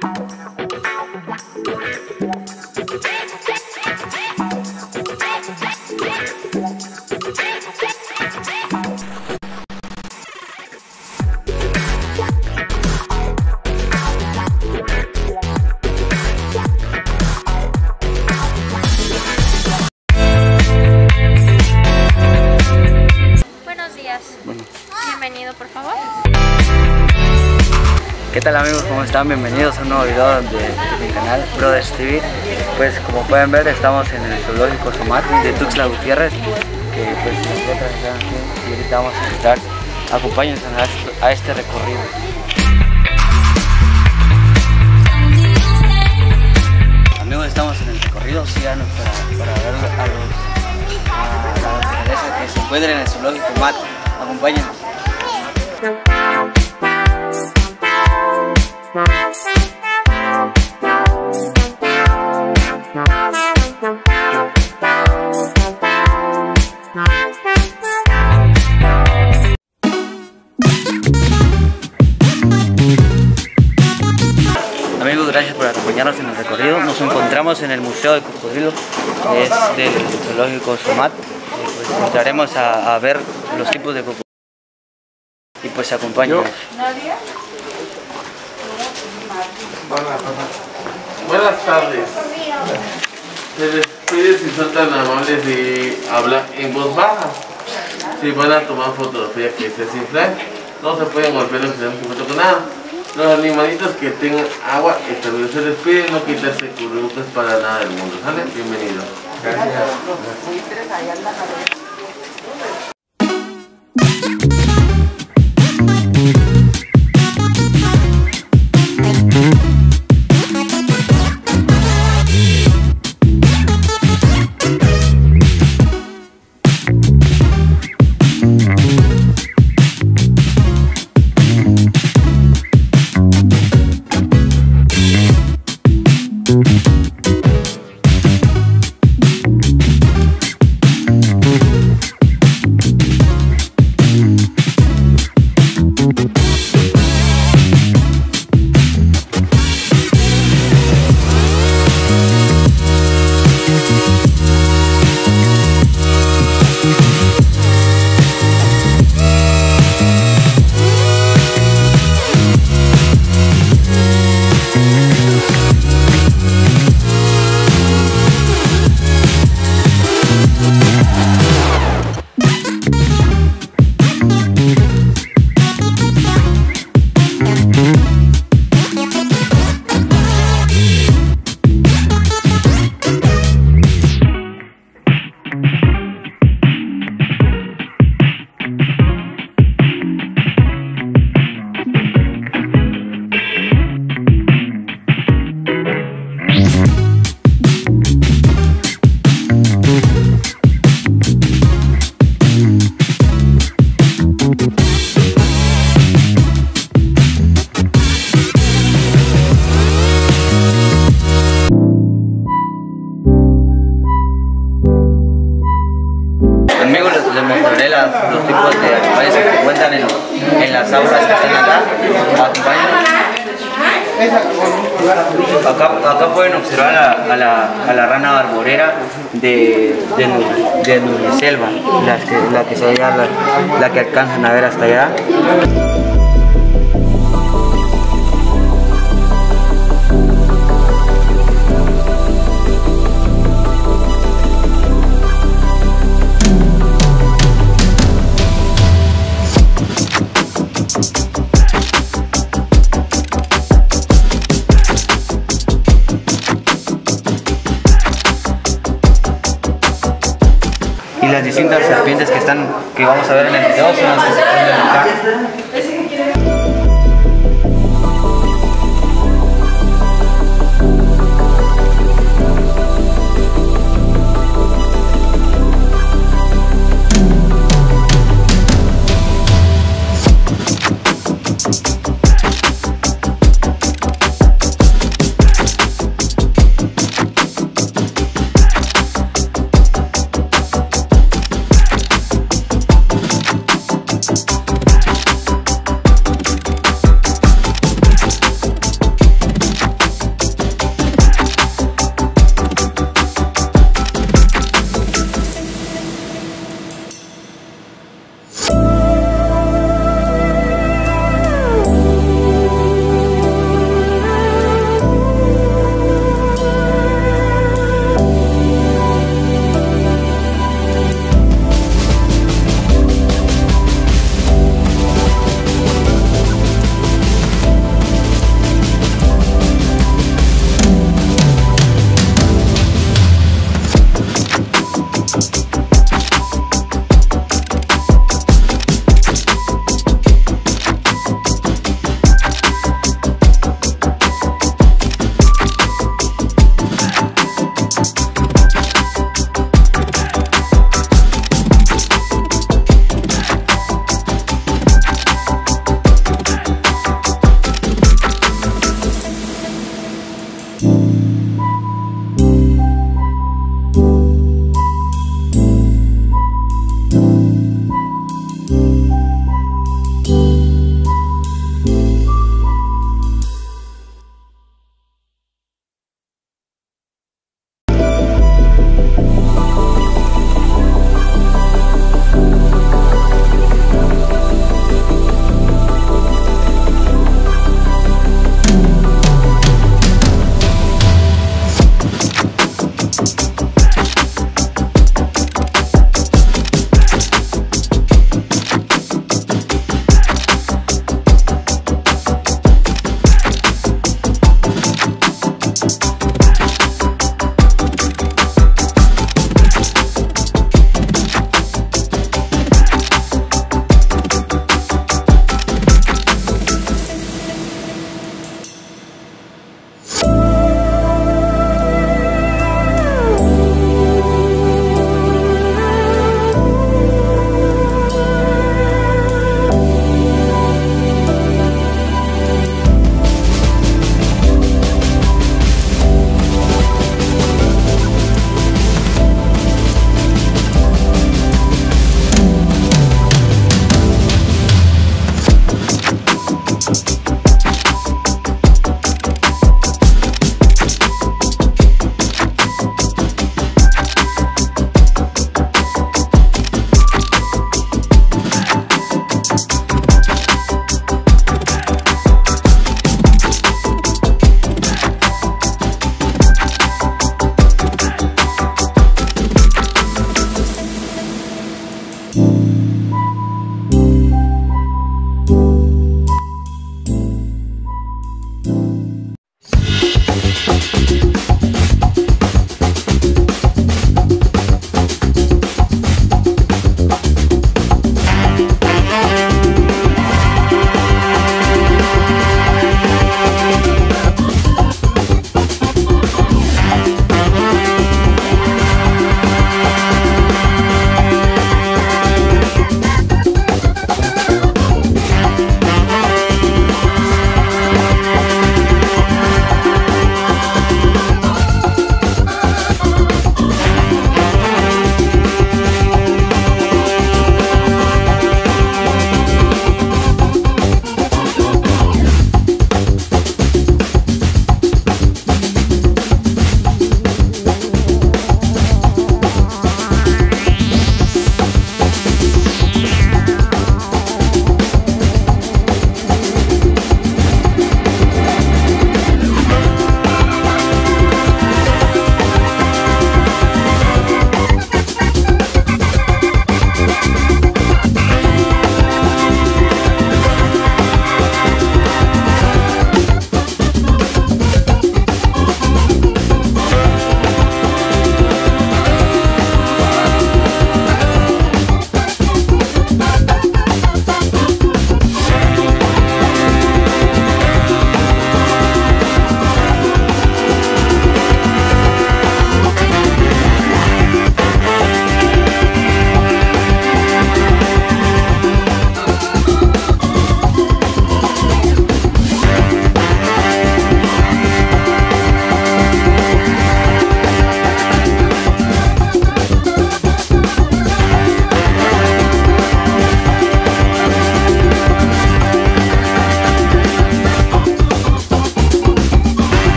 Bienvenido, por favor. ¿Qué tal, amigos? ¿Cómo están? Bienvenidos a un nuevo video de mi canal Brothers TV. Pues como pueden ver, estamos en el zoológico Somati de Tuxtla Gutiérrez, que pues nosotros están aquí y ahorita vamos a entrar. Acompáñenos a este recorrido. Amigos, estamos en el recorrido, síganos para ver a la naturaleza que se encuentra en el zoológico Somati. Acompáñenos. Amigos, gracias por acompañarnos en el recorrido. Nos encontramos en el Museo de Cocodrilos, que es del zoológico Somati. Pues entraremos a ver los tipos de cocodrilos y pues acompáñanos. Buenas tardes. Se les pide si son tan amables y hablar en voz baja. Si van a tomar fotografía que esté sin flash, no se pueden golpear los que no se con nada. Los animalitos que tengan agua, también se les pide no quitarse cubrebocas para nada del mundo. ¿Sale? Bienvenido. Gracias. Amigos, les mostraré los tipos de animales que se encuentran en las aulas que están acá. Acá pueden observar a la rana barborera de Nuriselva, la que alcanzan a ver hasta allá. Y las distintas serpientes que vamos a ver en el video son las que se encuentran acá.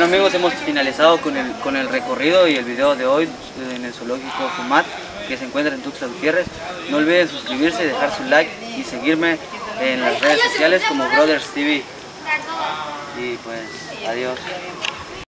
Bueno amigos, hemos finalizado con el recorrido y el video de hoy en el zoológico Sumat, que se encuentra en Tuxtla Gutiérrez. No olviden suscribirse, dejar su like y seguirme en las redes sociales como Brothers TV. Y pues, adiós.